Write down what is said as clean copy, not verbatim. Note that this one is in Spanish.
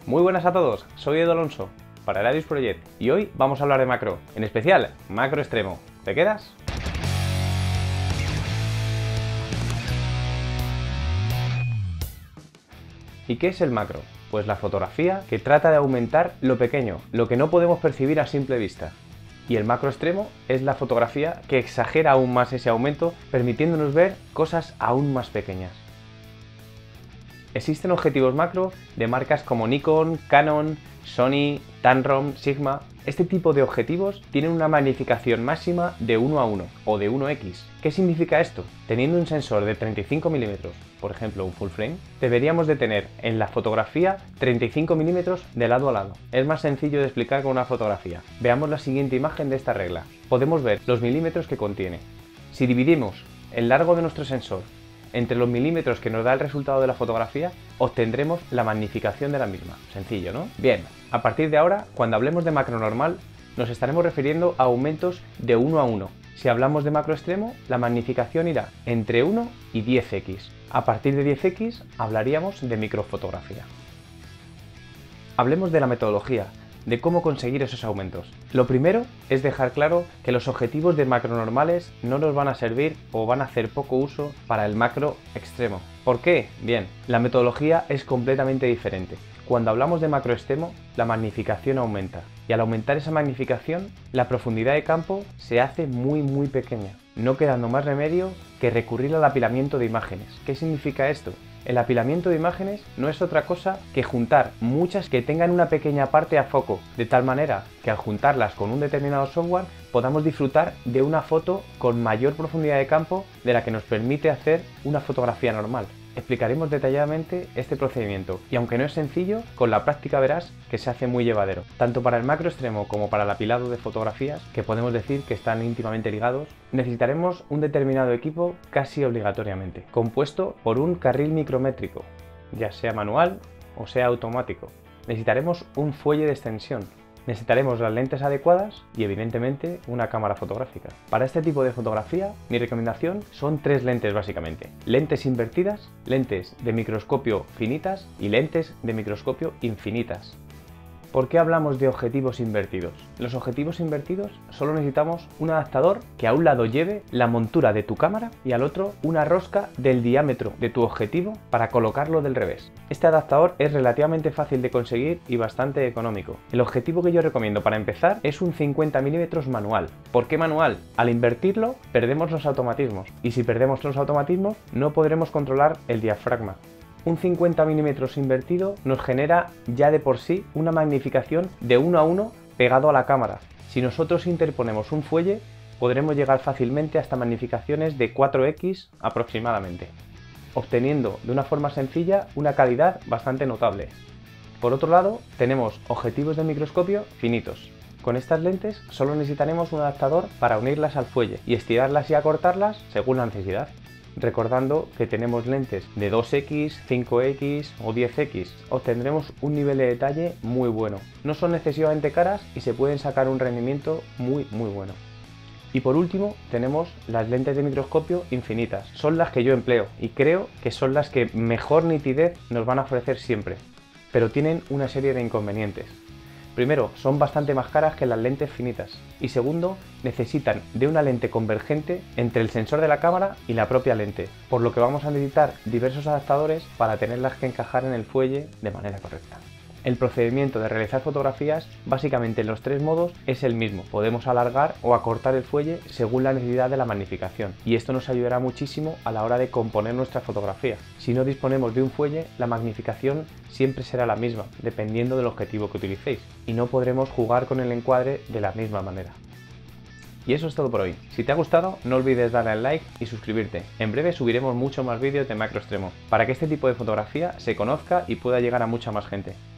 Muy buenas a todos, soy Edu Alonso para Radius Project y hoy vamos a hablar de macro, en especial macro extremo. ¿Te quedas? ¿Y qué es el macro? Pues la fotografía que trata de aumentar lo pequeño, lo que no podemos percibir a simple vista. Y el macro extremo es la fotografía que exagera aún más ese aumento, permitiéndonos ver cosas aún más pequeñas. Existen objetivos macro de marcas como Nikon, Canon, Sony, Tamron, Sigma. Este tipo de objetivos tienen una magnificación máxima de 1:1 o de 1x. ¿Qué significa esto? Teniendo un sensor de 35 mm, por ejemplo un full frame, deberíamos de tener en la fotografía 35 mm de lado a lado. Es más sencillo de explicar con una fotografía. Veamos la siguiente imagen de esta regla. Podemos ver los milímetros que contiene. Si dividimos el largo de nuestro sensor entre los milímetros que nos da el resultado de la fotografía, obtendremos la magnificación de la misma. Sencillo, ¿no? Bien, a partir de ahora, cuando hablemos de macro normal, nos estaremos refiriendo a aumentos de 1:1. Si hablamos de macro extremo, la magnificación irá entre 1 y 10x. A partir de 10x hablaríamos de microfotografía. Hablemos de la metodología, de cómo conseguir esos aumentos. Lo primero es dejar claro que los objetivos de macro normales no nos van a servir o van a hacer poco uso para el macro extremo. ¿Por qué? Bien, la metodología es completamente diferente. Cuando hablamos de macro extremo, la magnificación aumenta y al aumentar esa magnificación, la profundidad de campo se hace muy pequeña, no quedando más remedio que recurrir al apilamiento de imágenes. ¿Qué significa esto? El apilamiento de imágenes no es otra cosa que juntar muchas que tengan una pequeña parte a foco, de tal manera que al juntarlas con un determinado software podamos disfrutar de una foto con mayor profundidad de campo de la que nos permite hacer una fotografía normal. Explicaremos detalladamente este procedimiento y aunque no es sencillo, con la práctica verás que se hace muy llevadero. Tanto para el macro extremo como para el apilado de fotografías, que podemos decir que están íntimamente ligados, necesitaremos un determinado equipo casi obligatoriamente, compuesto por un carril micrométrico, ya sea manual o sea automático. Necesitaremos un fuelle de extensión. Necesitaremos las lentes adecuadas y evidentemente una cámara fotográfica. Para este tipo de fotografía, mi recomendación son 3 lentes básicamente. Lentes invertidas, lentes de microscopio finitas y lentes de microscopio infinitas. ¿Por qué hablamos de objetivos invertidos? Los objetivos invertidos solo necesitamos un adaptador que a un lado lleve la montura de tu cámara y al otro una rosca del diámetro de tu objetivo para colocarlo del revés. Este adaptador es relativamente fácil de conseguir y bastante económico. El objetivo que yo recomiendo para empezar es un 50 mm manual. ¿Por qué manual? Al invertirlo perdemos los automatismos y si perdemos los automatismos no podremos controlar el diafragma. Un 50 mm invertido nos genera ya de por sí una magnificación de 1:1 pegado a la cámara. Si nosotros interponemos un fuelle, podremos llegar fácilmente hasta magnificaciones de 4x aproximadamente, obteniendo de una forma sencilla una calidad bastante notable. Por otro lado, tenemos objetivos de microscopio finitos. Con estas lentes solo necesitaremos un adaptador para unirlas al fuelle y estirarlas y acortarlas según la necesidad. Recordando que tenemos lentes de 2x, 5x o 10x, obtendremos un nivel de detalle muy bueno. No son excesivamente caras y se pueden sacar un rendimiento muy bueno. Y por último tenemos las lentes de microscopio infinitas. Son las que yo empleo y creo que son las que mejor nitidez nos van a ofrecer siempre, pero tienen una serie de inconvenientes. Primero, son bastante más caras que las lentes finitas y segundo, necesitan de una lente convergente entre el sensor de la cámara y la propia lente, por lo que vamos a necesitar diversos adaptadores para tenerlas que encajar en el fuelle de manera correcta. El procedimiento de realizar fotografías, básicamente en los 3 modos, es el mismo. Podemos alargar o acortar el fuelle según la necesidad de la magnificación y esto nos ayudará muchísimo a la hora de componer nuestra fotografía. Si no disponemos de un fuelle, la magnificación siempre será la misma, dependiendo del objetivo que utilicéis y no podremos jugar con el encuadre de la misma manera. Y eso es todo por hoy. Si te ha gustado, no olvides darle al like y suscribirte. En breve subiremos muchos más vídeos de macro extremo, para que este tipo de fotografía se conozca y pueda llegar a mucha más gente.